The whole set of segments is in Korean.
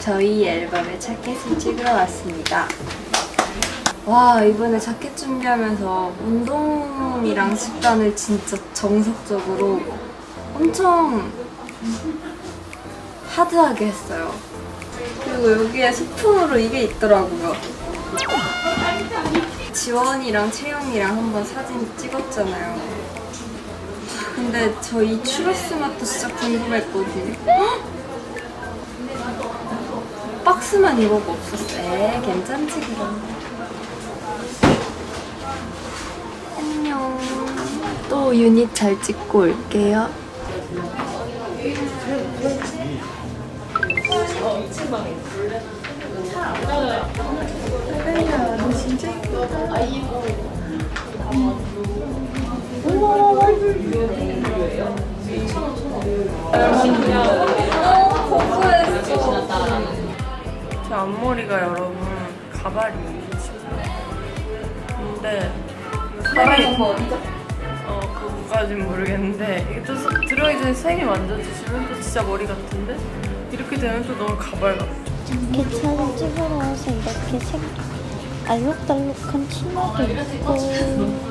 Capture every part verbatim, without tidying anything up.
저희 앨범에 자켓을 찍으러 왔습니다. 와, 이번에 자켓 준비하면서 운동이랑 식단을 진짜 정석적으로 엄청 하드하게 했어요. 그리고 여기에 소품으로 이게 있더라고요. 지원이랑 채영이랑 한번 사진 찍었잖아요. 근데 저 이 추러스 맛도 진짜 궁금했거든요. 박스만 입어가 없었어. 에 괜찮지 그럼. 안녕. 또 유닛 잘 찍고 올게요. 너 진짜 예쁘다. 제 앞머리가 여러분 가발이에요 지금. 근데 가발 정보 어디죠? 어 그거까진 모르겠는데 이게 또 들어가기 전에 쌤이 만져주시면 또 진짜 머리 같은데 이렇게 되면 또 너무 가발 같죠. 이렇게 사진 찍으러 와서 이렇게 색 알록달록한 치마도 입고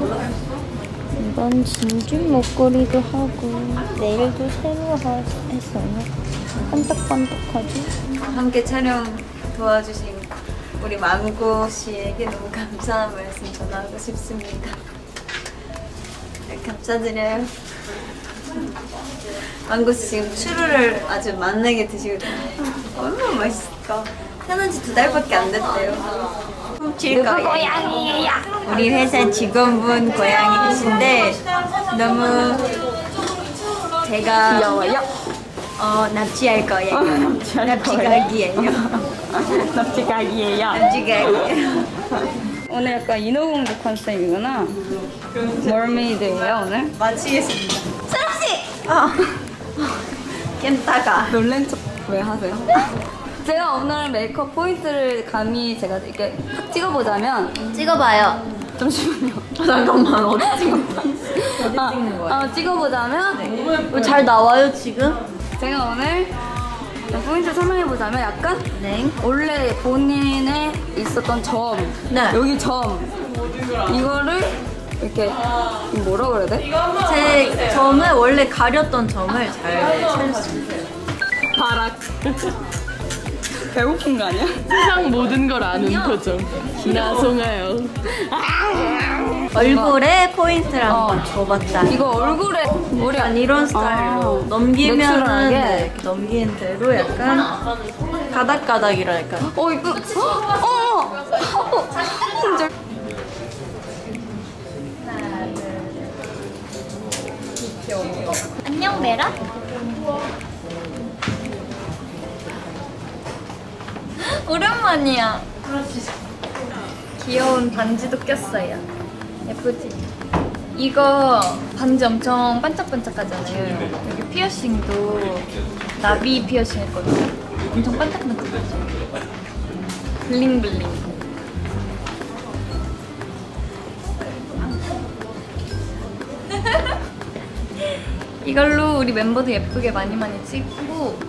이건 진준 목걸이도 하고 네일도 새로 하, 했어요. 반짝반짝하지? 함께 촬영 도와주신 우리 망고 씨에게 너무 감사한 말씀 전하고 싶습니다. 네, 감사드려요. 망고 씨 지금 추루를 아주 맛나게 드시고 얼마나 맛있을까? 태어난 지 두 달밖에 안 됐대요. 훔칠 거예요. 고양이에요. 우리 회사 직원분 고양이이신데 너무 제가 귀여워요? 어 납치할 거예요. 납치각이에요. 납치각이에요. 납치각이에요. 오늘 약간 인어공주 컨셉이구나. 머메이드예요 오늘? 마치겠습니다. 사랑씨! 어. 깬따가. 놀란 척 왜 하세요? 제가 오늘 메이크업 포인트를 감히 제가 이렇게 탁 찍어보자면 찍어봐요. 잠시만요. 잠깐만 어디 찍어? 어디 찍는 거야? 어, 찍어보자면 네. 잘 나와요 지금? 제가 오늘 포인트 설명해보자면 약간 네. 원래 본인에 있었던 점 네. 여기 점 이거를 이렇게 뭐라 그래야 돼? 제 점을 원래 가렸던 점을 잘 찾았습니다. 바락 배고픈 거 아니야? 세상 모든 걸 아는 거죠. 나송아요. 얼굴에 포인트를 어. 한번 줘봤다. 이거 얼굴에 우리 안 이런 스타일로 아, 넘기면은 내추럴하게? 네, 이렇게 넘기는 대로 약간 가닥가닥이랄까. 어 이거 어! 어! 진짜 안녕 메라. 오랜만이야. 귀여운 반지도 꼈어요. 예쁘지? 이거 반지 엄청 반짝반짝하잖아요. 여기 피어싱도 나비 피어싱 했거든요. 엄청 반짝반짝하죠. 블링블링. 이걸로 우리 멤버들 예쁘게 많이 많이 찍고.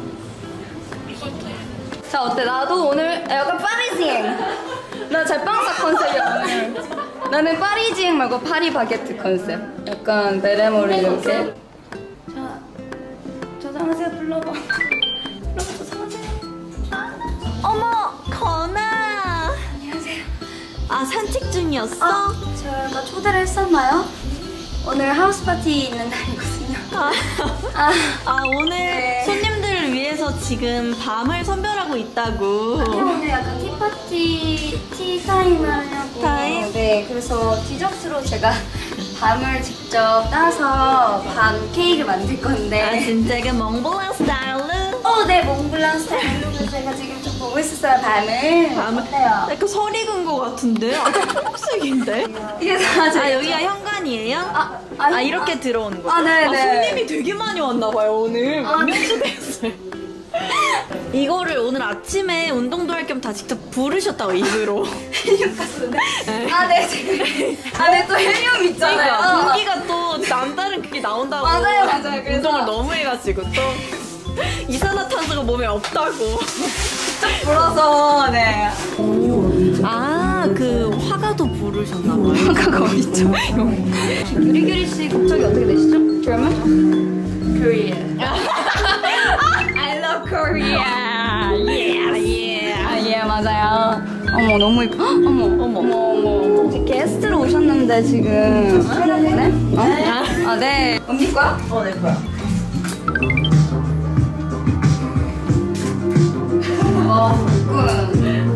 자 어때? 나도 오늘 약간 파리지행 나 제빵사 컨셉이야 오늘. 나는 파리지행 말고 파리 바게트 컨셉. 약간 베레모를 이렇게. 자 저장하세요. 불러봐. 불러봐 저장하세요. 어머 건아. 안녕하세요. 아 산책 중이었어? 아, 제가 초대를 했었나요? 오늘 하우스 파티 있는 날이거든요. 아, 아, 아 오늘 네. 손님들을 위해서 지금 밤을 선별하고 있다고. 오늘 약간 티파티 티타임을 하려고. 타임? 네, 그래서 디저트로 제가 밤을 직접 따서 밤 케이크를 만들 건데. 아 진짜 이게 몽블랑 스타일로? 어, 네, 몽블랑 스타일로. 그래서 제가 지금 좀 보고 있었어요, 밤을. 밤을? 어때요? 약간 설 익은 거 같은데? 아 초록색인데? 이게 다 제. 아 여기가 현관이에요? 아, 아, 아, 이렇게 들어오는 거죠? 아, 네네. 손님이 되게 많이 왔나봐요 오늘. 아, 몇 초대였어요. 이거를 오늘 아침에 운동도 할 겸 다 직접 부르셨다고 입으로. 아, 네, 제가. 아, 네, 또 헬륨 있잖아요. 그러니까 공기가 또 남다른 그게 나온다고. 맞아요, 맞아요. 그래서- 운동을 너무 해가지고 또. 이산화탄소가 몸에 없다고. 불어서 네. 아, 그 화가도 부르셨나봐요. 화가가 어딨죠? 유리규리 씨 국적이 어떻게 되시죠? German? Korean. I love Korea. Yeah, yeah. 아, 예, 맞아요. 어머, 너무 이뻐. 헉, 어머, 어머, 어머, 어머. 지금 게스트로 오셨는데 지금. 네? 어? 아, 네. 언니 거야? 어, 내 거야. 어, 군.